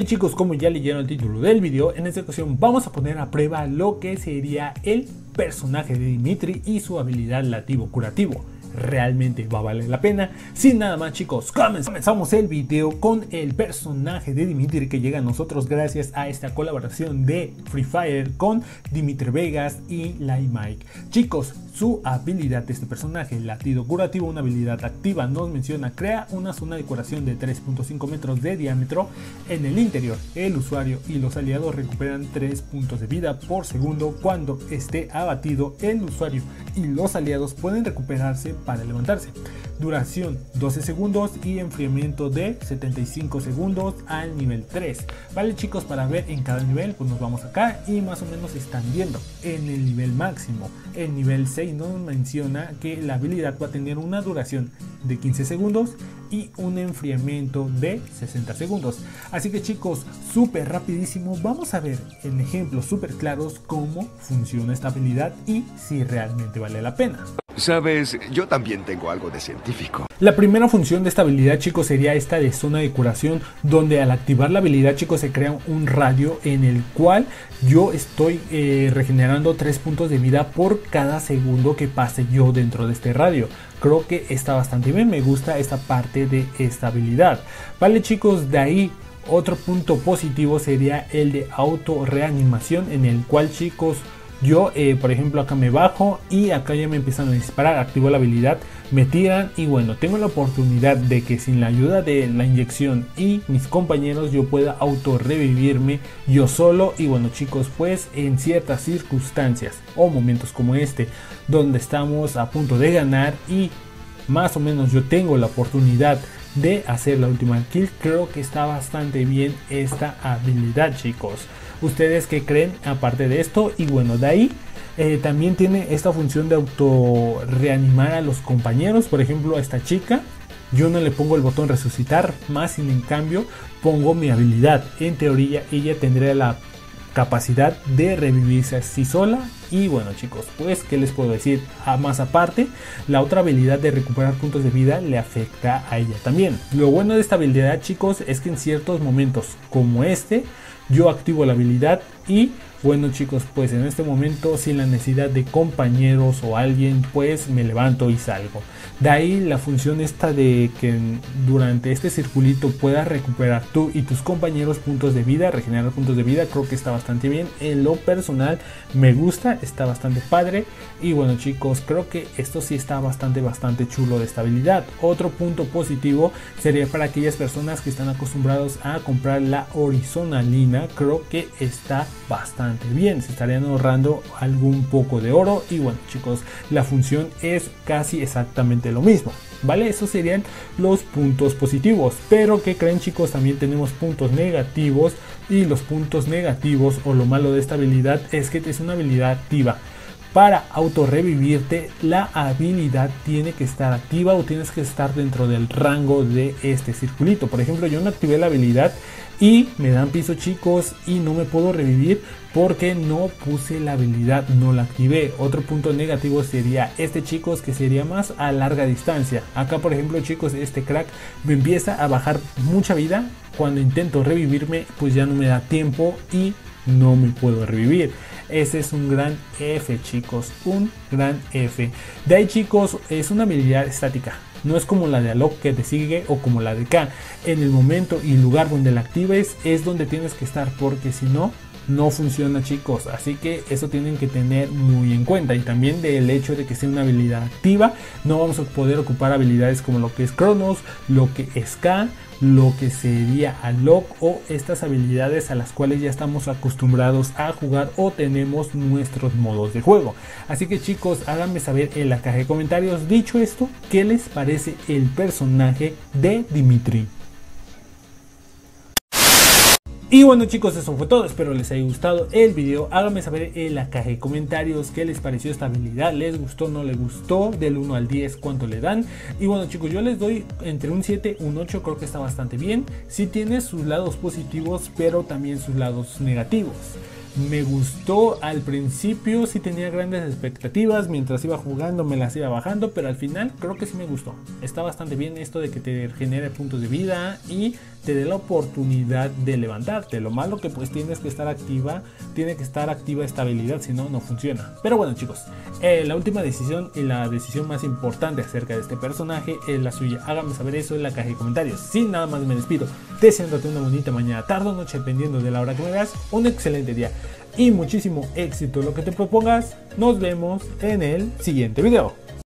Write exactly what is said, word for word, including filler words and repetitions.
Y chicos, como ya leyeron el título del video, en esta ocasión vamos a poner a prueba lo que sería el personaje de Dimitri y su habilidad lativo curativo. ¿Realmente va a valer la pena? Sin nada más chicos, comenzamos el video con el personaje de Dimitri que llega a nosotros gracias a esta colaboración de Free Fire con Dimitri Vegas y Laimike. Chicos, su habilidad de este personaje, latido curativo, una habilidad activa, nos menciona: crea una zona de curación de tres punto cinco metros de diámetro en el interior. El usuario y los aliados recuperan tres puntos de vida por segundo. Cuando esté abatido, el usuario y los aliados pueden recuperarse para levantarse. Duración doce segundos y enfriamiento de setenta y cinco segundos al nivel tres. Vale chicos, para ver en cada nivel pues nos vamos acá y más o menos están viendo. En el nivel máximo, el nivel seis nos menciona que la habilidad va a tener una duración de quince segundos y un enfriamiento de sesenta segundos. Así que chicos, súper rapidísimo, vamos a ver en ejemplos súper claros cómo funciona esta habilidad y si realmente vale la pena. Sabes, yo también tengo algo de científico. La primera función de esta habilidad chicos sería esta de zona de curación, donde al activar la habilidad chicos se crea un radio en el cual yo estoy eh, regenerando tres puntos de vida por cada segundo que pase yo dentro de este radio. Creo que está bastante bien, me gusta esta parte de esta habilidad. Vale chicos, de ahí otro punto positivo sería el de auto reanimación, en el cual chicos yo eh, por ejemplo acá me bajo y acá ya me empiezan a disparar, activo la habilidad, me tiran y bueno, tengo la oportunidad de que sin la ayuda de la inyección y mis compañeros yo pueda auto revivirme yo solo. Y bueno chicos, pues en ciertas circunstancias o momentos como este donde estamos a punto de ganar y más o menos yo tengo la oportunidad de hacer la última kill, creo que está bastante bien esta habilidad chicos. ¿Ustedes qué creen aparte de esto? Y bueno, de ahí eh, también tiene esta función de auto reanimar a los compañeros. Por ejemplo, a esta chica yo no le pongo el botón resucitar, más sin en cambio pongo mi habilidad. En teoría ella tendría la capacidad de revivirse así sola. Y bueno chicos, pues qué les puedo decir, a más aparte la otra habilidad de recuperar puntos de vida le afecta a ella también. Lo bueno de esta habilidad chicos es que en ciertos momentos como este yo activo la habilidad y bueno chicos, pues en este momento sin la necesidad de compañeros o alguien pues me levanto y salgo. De ahí la función esta de que durante este circulito puedas recuperar tú y tus compañeros puntos de vida, regenerar puntos de vida, creo que está bastante bien. En lo personal me gusta, está bastante padre. Y bueno chicos, creo que esto sí está bastante bastante chulo de esta habilidad. Otro punto positivo sería para aquellas personas que están acostumbrados a comprar la horizontalina, creo que está bastante bien, se estarían ahorrando algún poco de oro. Y bueno chicos, la función es casi exactamente lo mismo, vale, esos serían los puntos positivos. Pero ¿qué creen chicos? También tenemos puntos negativos, y los puntos negativos o lo malo de esta habilidad es que es una habilidad activa. Para auto revivirte la habilidad tiene que estar activa o tienes que estar dentro del rango de este circulito. Por ejemplo, yo no activé la habilidad y me dan piso chicos y no me puedo revivir porque no puse la habilidad, no la activé. Otro punto negativo sería este chicos, que sería más a larga distancia. Acá por ejemplo chicos, este crack me empieza a bajar mucha vida. Cuando intento revivirme pues ya no me da tiempo y no me puedo revivir. Ese es un gran F chicos, un gran F. De ahí chicos, es una habilidad estática. No es como la de Alok que te sigue o como la de K. En el momento y lugar donde la actives es donde tienes que estar, porque si no, no funciona chicos. Así que eso tienen que tener muy en cuenta. Y también del hecho de que sea una habilidad activa, no vamos a poder ocupar habilidades como lo que es Cronos, lo que es K, lo que sería Alok o estas habilidades a las cuales ya estamos acostumbrados a jugar o tenemos nuestros modos de juego. Así que chicos, háganme saber en la caja de comentarios, dicho esto, qué les parece el personaje de Dimitri. Y bueno chicos, eso fue todo, espero les haya gustado el video. Háganme saber en la caja de comentarios qué les pareció esta habilidad, les gustó, no les gustó, del uno al diez cuánto le dan. Y bueno chicos, yo les doy entre un siete, un ocho, creo que está bastante bien. Sí tiene sus lados positivos, pero también sus lados negativos. Me gustó al principio, sí tenía grandes expectativas, mientras iba jugando me las iba bajando, pero al final creo que sí me gustó. Está bastante bien esto de que te genere puntos de vida y te dé la oportunidad de levantarte. Lo malo que pues tienes que estar activa, tiene que estar activa esta habilidad, si no, no funciona. Pero bueno chicos, eh, la última decisión y la decisión más importante acerca de este personaje es la suya. Háganme saber eso en la caja de comentarios. Sin nada más me despido, deseándote una bonita mañana, tarde o noche, dependiendo de la hora que me veas, un excelente día y muchísimo éxito lo que te propongas. Nos vemos en el siguiente video.